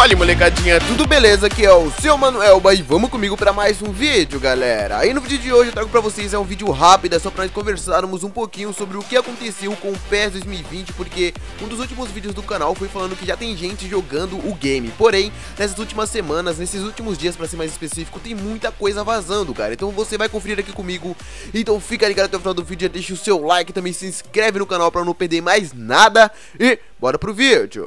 Fala, molecadinha, tudo beleza? Aqui é o seu Mano Elba e vamos comigo para mais um vídeo, galera. Aí no vídeo de hoje eu trago para vocês um vídeo rápido, só para nós conversarmos um pouquinho sobre o que aconteceu com o PES 2020, porque um dos últimos vídeos do canal foi falando que já tem gente jogando o game. Porém, nessas últimas semanas, nesses últimos dias, para ser mais específico, tem muita coisa vazando, cara. Então você vai conferir aqui comigo. Então fica ligado até o final do vídeo, deixa o seu like, também se inscreve no canal para não perder mais nada e bora pro vídeo.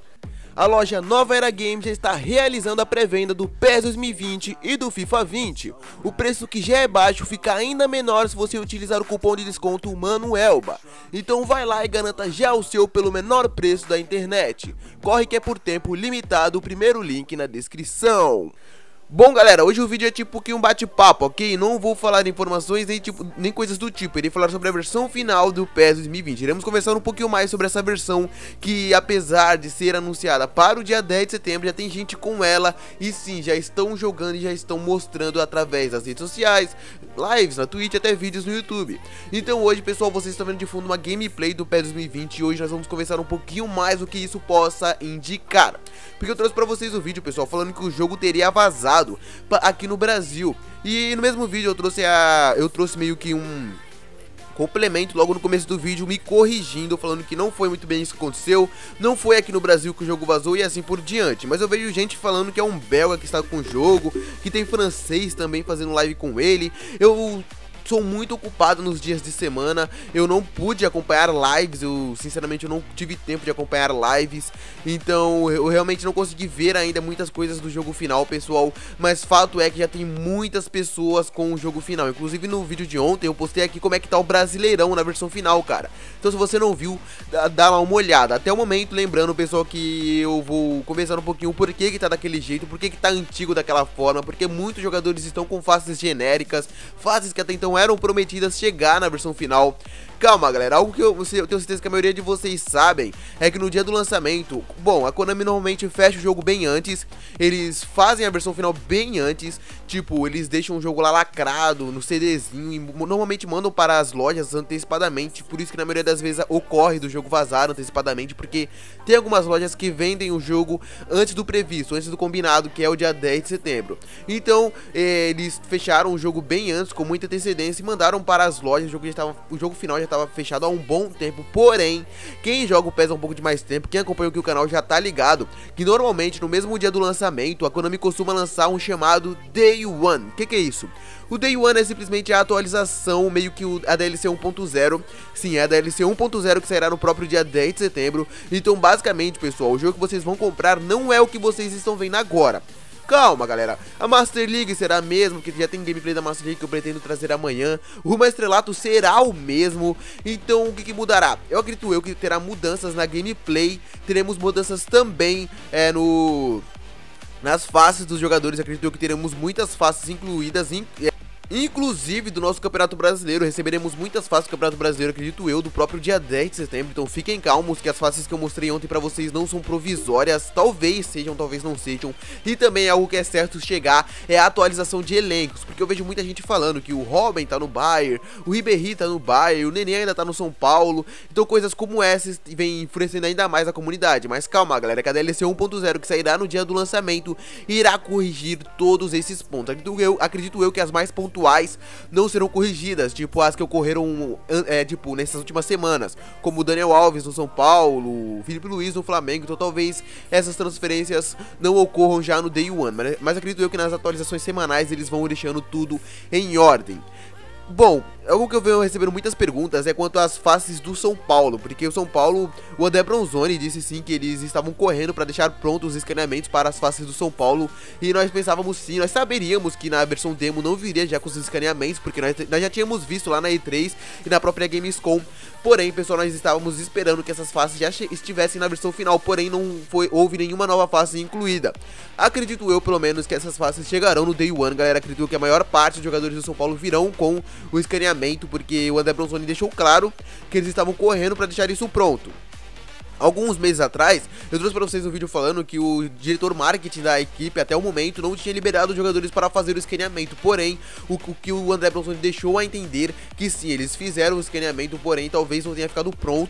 A loja Nova Era Games já está realizando a pré-venda do PES 2020 e do FIFA 20. O preço, que já é baixo, fica ainda menor se você utilizar o cupom de desconto MANOELBA. Então vai lá e garanta já o seu pelo menor preço da internet. Corre que é por tempo limitado, o primeiro link na descrição. Bom, galera, hoje o vídeo é tipo que um bate-papo, ok? Não vou falar informações nem coisas do tipo. Irei falar sobre a versão final do PES 2020. Iremos conversar um pouquinho mais sobre essa versão que, apesar de ser anunciada para o dia 10 de setembro, já tem gente com ela. E sim, já estão jogando e já estão mostrando através das redes sociais, lives na Twitch, até vídeos no YouTube. Então hoje, pessoal, vocês estão vendo de fundo uma gameplay do PES 2020. E hoje nós vamos conversar um pouquinho mais o que isso possa indicar. Porque eu trouxe pra vocês o vídeo, pessoal, falando que o jogo teria vazado aqui no Brasil. E no mesmo vídeo eu trouxe meio que um complemento logo no começo do vídeo, me corrigindo, falando que não foi muito bem isso que aconteceu, não foi aqui no Brasil que o jogo vazou e assim por diante. Mas eu vejo gente falando que é um belga que está com o jogo, que tem francês também fazendo live com ele. Eu sou muito ocupado nos dias de semana, eu não pude acompanhar lives, sinceramente eu não tive tempo de acompanhar lives, então eu realmente não consegui ver ainda muitas coisas do jogo final, pessoal, mas fato é que já tem muitas pessoas com o jogo final. Inclusive no vídeo de ontem eu postei aqui como é que tá o Brasileirão na versão final, cara. Então se você não viu, dá lá uma olhada. Até o momento, lembrando, pessoal, que eu vou conversar um pouquinho por que tá daquele jeito, por que tá antigo daquela forma, porque muitos jogadores estão com faces genéricas, faces que até então eram prometidas chegar na versão final. Calma, galera, algo que eu tenho certeza que a maioria de vocês sabem é que no dia do lançamento, bom, a Konami normalmente fecha o jogo bem antes, eles fazem a versão final bem antes, tipo, eles deixam o jogo lá lacrado, no CDzinho, e normalmente mandam para as lojas antecipadamente, por isso que na maioria das vezes ocorre do jogo vazar antecipadamente, porque tem algumas lojas que vendem o jogo antes do previsto, antes do combinado, que é o dia 10 de setembro. Então, eles fecharam o jogo bem antes, com muita antecedência, e mandaram para as lojas. O jogo final já estava fechado há um bom tempo, porém, quem joga o PES há um pouco de mais tempo, quem acompanha aqui o canal já tá ligado, que normalmente no mesmo dia do lançamento, a Konami costuma lançar um chamado Day One. O que é isso? O Day One é simplesmente a atualização, meio que a DLC 1.0, sim, é a DLC 1.0 que sairá no próprio dia 10 de setembro, então basicamente, pessoal, o jogo que vocês vão comprar não é o que vocês estão vendo agora. Calma, galera, a Master League será a mesma, porque já tem gameplay da Master League que eu pretendo trazer amanhã. O Rumo ao Estrelato será o mesmo, então o que mudará? Eu acredito que terá mudanças na gameplay, teremos mudanças também nas faces dos jogadores. Acredito que teremos muitas faces incluídas, inclusive do nosso Campeonato Brasileiro. Receberemos muitas faces do Campeonato Brasileiro, acredito eu, do próprio dia 10 de setembro. Então fiquem calmos que as faces que eu mostrei ontem pra vocês não são provisórias. Talvez sejam, talvez não sejam. E também algo que é certo chegar é a atualização de elencos, porque eu vejo muita gente falando que o Robin tá no Bayern, o Ribéry tá no Bayern, o Nenê ainda tá no São Paulo. Então coisas como essas vêm influenciando ainda mais a comunidade. Mas calma, galera, que a DLC 1.0 que sairá no dia do lançamento irá corrigir todos esses pontos. Acredito eu que as mais pontuais não serão corrigidas, tipo as que ocorreram tipo nessas últimas semanas, como o Daniel Alves no São Paulo, o Felipe Luiz no Flamengo. Então talvez essas transferências não ocorram já no Day One, mas acredito eu que nas atualizações semanais eles vão deixando tudo em ordem. Bom, algo que eu venho recebendo muitas perguntas é quanto às faces do São Paulo, porque o São Paulo, o André Bronzoni disse sim que eles estavam correndo para deixar prontos os escaneamentos para as faces do São Paulo, e nós pensávamos sim, nós saberíamos que na versão demo não viria já com os escaneamentos, porque nós já tínhamos visto lá na E3 e na própria Gamescom. Porém, pessoal, nós estávamos esperando que essas faces já estivessem na versão final, porém não houve nenhuma nova face incluída. Acredito eu, pelo menos, que essas faces chegarão no Day One, galera. Acredito que a maior parte dos jogadores do São Paulo virão com o escaneamento, porque o André Bronzoni deixou claro que eles estavam correndo para deixar isso pronto. Alguns meses atrás, eu trouxe pra vocês um vídeo falando que o diretor marketing da equipe, até o momento, não tinha liberado os jogadores para fazer o escaneamento. Porém, o que o André Bronzoni deixou a entender que sim, eles fizeram o escaneamento, porém talvez não tenha ficado pronto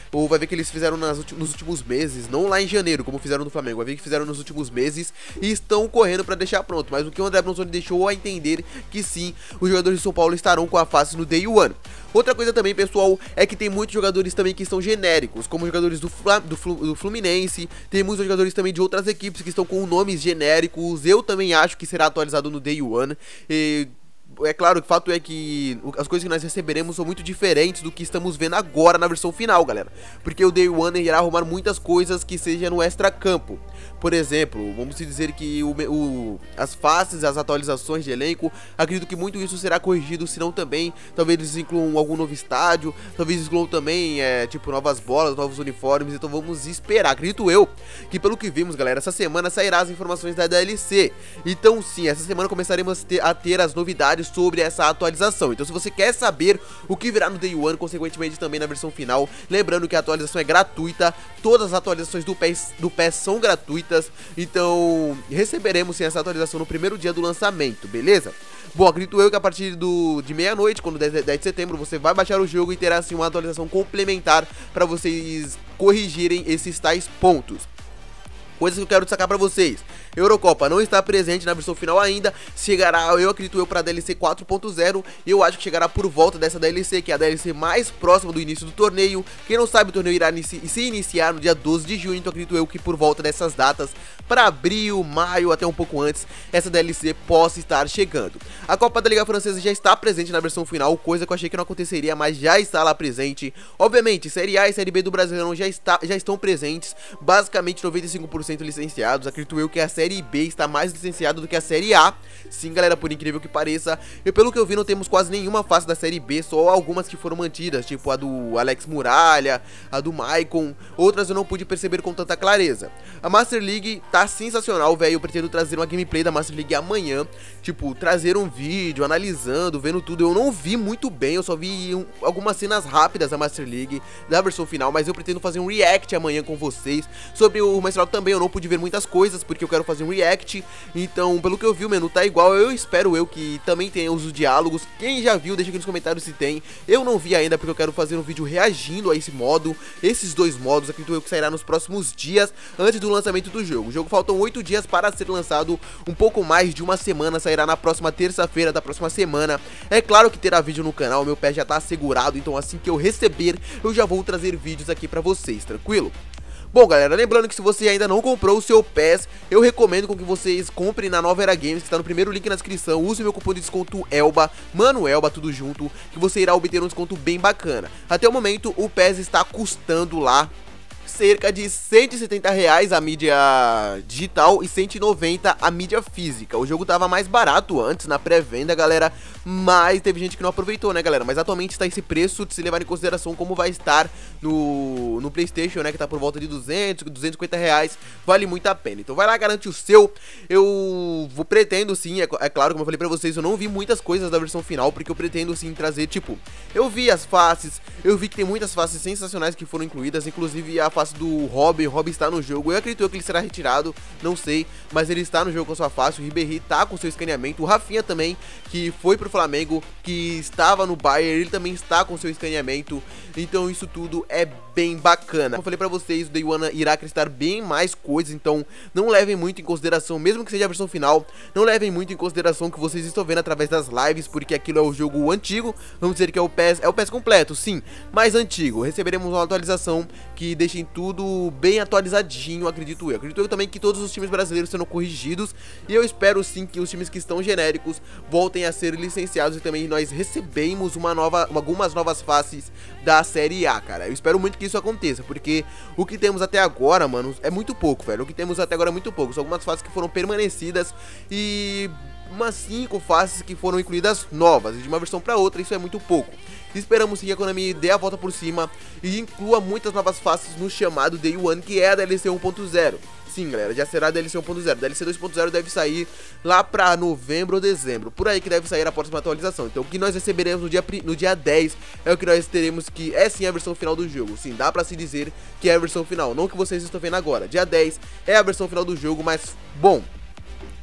ou vai ver que eles fizeram nos últimos meses, não lá em janeiro, como fizeram no Flamengo, vai ver que fizeram nos últimos meses e estão correndo pra deixar pronto. Mas o que o André Bronzoni deixou a entender que sim, os jogadores de São Paulo estarão com a face no Day One. Outra coisa também, pessoal, é que tem muitos jogadores também que estão genéricos, como jogadores do Fluminense, tem muitos jogadores também de outras equipes que estão com nomes genéricos. Eu também acho que será atualizado no Day One. É claro, o fato é que as coisas que nós receberemos são muito diferentes do que estamos vendo agora na versão final, galera. Porque o Day One irá arrumar muitas coisas que seja no extra-campo. Por exemplo, vamos dizer que as faces, as atualizações de elenco, acredito que muito isso será corrigido, senão também, talvez eles incluam algum novo estádio, talvez incluam também, tipo, novas bolas, novos uniformes, então vamos esperar. Acredito eu que, pelo que vimos, galera, essa semana sairá as informações da DLC. Então sim, essa semana começaremos a ter as novidades sobre essa atualização. Então se você quer saber o que virá no Day One, consequentemente também na versão final, lembrando que a atualização é gratuita, todas as atualizações do PES são gratuitas, então receberemos sim essa atualização no primeiro dia do lançamento, beleza? Bom, acredito eu que a partir de meia-noite, quando 10 de setembro, você vai baixar o jogo e terá assim uma atualização complementar para vocês corrigirem esses tais pontos. Coisas que eu quero destacar pra vocês: Eurocopa não está presente na versão final ainda, chegará, eu acredito pra DLC 4.0, e eu acho que chegará por volta dessa DLC, que é a DLC mais próxima do início do torneio. Quem não sabe, o torneio irá se iniciar no dia 12 de junho, então acredito eu que por volta dessas datas, para abril, maio, até um pouco antes, essa DLC possa estar chegando. A Copa da Liga Francesa já está presente na versão final, coisa que eu achei que não aconteceria, mas já está lá presente. Obviamente, Série A e Série B do Brasileirão já estão presentes, basicamente 95% licenciados. Acredito eu que a Série B está mais licenciada do que a Série A. Sim, galera, por incrível que pareça. E pelo que eu vi, não temos quase nenhuma face da Série B, só algumas que foram mantidas, tipo a do Alex Muralha, a do Maicon. Outras eu não pude perceber com tanta clareza. A Master League tá sensacional, velho. Eu pretendo trazer uma gameplay da Master League amanhã, tipo, trazer um vídeo, analisando, vendo tudo. Eu não vi muito bem, eu só vi algumas cenas rápidas da Master League, da versão final, mas eu pretendo fazer um react amanhã com vocês. Sobre o Mensual também eu não pude ver muitas coisas, porque eu quero fazer um react. Então, pelo que eu vi, o menu tá igual. Eu espero que também tenha os diálogos. Quem já viu, deixa aqui nos comentários se tem. Eu não vi ainda, porque eu quero fazer um vídeo reagindo a esse modo, esses dois modos. Acredito eu que sairá nos próximos dias, antes do lançamento do jogo. O jogo faltam 8 dias para ser lançado, um pouco mais de uma semana. Sairá na próxima terça-feira da próxima semana. É claro que terá vídeo no canal, meu pé já tá assegurado, então assim que eu receber, eu já vou trazer vídeos aqui pra vocês, tranquilo? Bom, galera, lembrando que se você ainda não comprou o seu PES, eu recomendo que vocês comprem na Nova Era Games, que está no primeiro link na descrição. Use meu cupom de desconto ELBA, Mano Elba, tudo junto, que você irá obter um desconto bem bacana. Até o momento, o PES está custando lá cerca de R$170 a mídia digital e 190 a mídia física. O jogo tava mais barato antes, na pré-venda, galera, mas teve gente que não aproveitou, né, galera? Mas atualmente está esse preço, de se levar em consideração como vai estar no PlayStation, né, que tá por volta de 200, R$250, vale muito a pena. Então vai lá, garante o seu. Eu pretendo sim, é claro, como eu falei pra vocês, eu não vi muitas coisas da versão final, porque eu pretendo sim trazer, tipo, eu vi as faces, eu vi que tem muitas faces sensacionais que foram incluídas, inclusive a face do Robin. O Robin está no jogo, eu acredito que ele será retirado, não sei, mas ele está no jogo com a sua face. O Ribéry tá com seu escaneamento, o Rafinha também, que foi pro Flamengo, que estava no Bayern, ele também está com seu escaneamento, então isso tudo é bem bacana. Como eu falei pra vocês, o Day One irá acrescentar bem mais coisas, então não levem muito em consideração, mesmo que seja a versão final, não levem muito em consideração o que vocês estão vendo através das lives, porque aquilo é o jogo antigo, vamos dizer que é o PES completo, sim, mas antigo. Receberemos uma atualização que deixem tudo bem atualizadinho, acredito eu. Acredito eu também que todos os times brasileiros serão corrigidos, e eu espero sim que os times que estão genéricos voltem a ser licenciados, e também nós recebemos algumas novas faces da Série A, cara. Eu espero muito que isso aconteça, porque o que temos até agora, mano, é muito pouco, velho. O que temos até agora é muito pouco. São algumas faces que foram permanecidas e umas 5 faces que foram incluídas novas, e de uma versão pra outra, isso é muito pouco. Esperamos sim que a Konami dê a volta por cima e inclua muitas novas faces no chamado Day One, que é a DLC 1.0. Sim, galera, já será a DLC 1.0. DLC 2.0 deve sair lá pra novembro ou dezembro, por aí que deve sair a próxima atualização. Então o que nós receberemos no dia 10 é o que nós teremos, que é sim a versão final do jogo. Sim, dá pra se dizer que é a versão final, não o que vocês estão vendo agora. Dia 10 é a versão final do jogo, mas bom,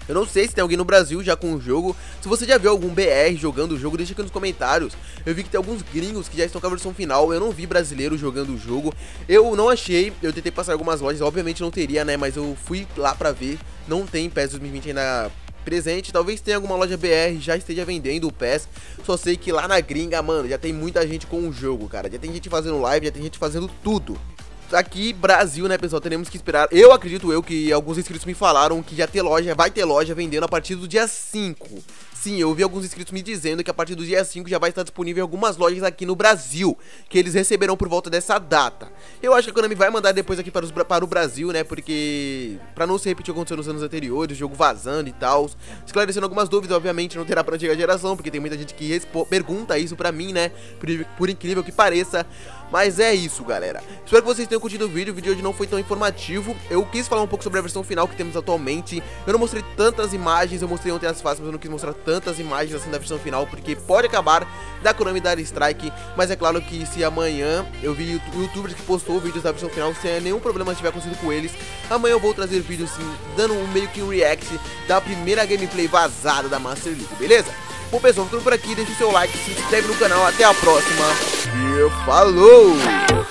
Eu não sei se tem alguém no Brasil já com o jogo. Se você já viu algum BR jogando o jogo, deixa aqui nos comentários. Eu vi que tem alguns gringos que já estão com a versão final. Eu não vi brasileiro jogando o jogo. Eu não achei, eu tentei passar algumas lojas, obviamente não teria, né, mas eu fui lá pra ver. Não tem PES 2020 ainda presente, talvez tenha alguma loja BR já esteja vendendo o PES. Só sei que lá na gringa, mano, já tem muita gente com o jogo, cara. Já tem gente fazendo live, já tem gente fazendo tudo. Aqui, Brasil, né, pessoal, teremos que esperar. Eu acredito que alguns inscritos me falaram que já vai ter loja vendendo a partir do dia 5. Sim, eu vi alguns inscritos me dizendo que a partir do dia 5 já vai estar disponível em algumas lojas aqui no Brasil, que eles receberão por volta dessa data. Eu acho que a Konami vai mandar depois aqui para o Brasil, né, porque pra não se repetir o que aconteceu nos anos anteriores, o jogo vazando e tal. Esclarecendo algumas dúvidas, obviamente não terá pra antiga geração, porque tem muita gente que pergunta isso pra mim, né, por incrível que pareça. Mas é isso, galera. Espero que vocês tenham curtido o vídeo de hoje não foi tão informativo. Eu quis falar um pouco sobre a versão final que temos atualmente. Eu não mostrei tantas imagens, eu mostrei ontem as faces, mas eu não quis mostrar tantas imagens assim da versão final, porque pode acabar da Konami dar strike. Mas é claro que se amanhã eu vi youtubers que postou vídeos da versão final, sem nenhum problema estiver acontecido com eles, amanhã eu vou trazer vídeos sim, dando meio que um react da primeira gameplay vazada da Master League, beleza? Bom, pessoal, ficando por aqui, deixa o seu like, se inscreve no canal, até a próxima e falou!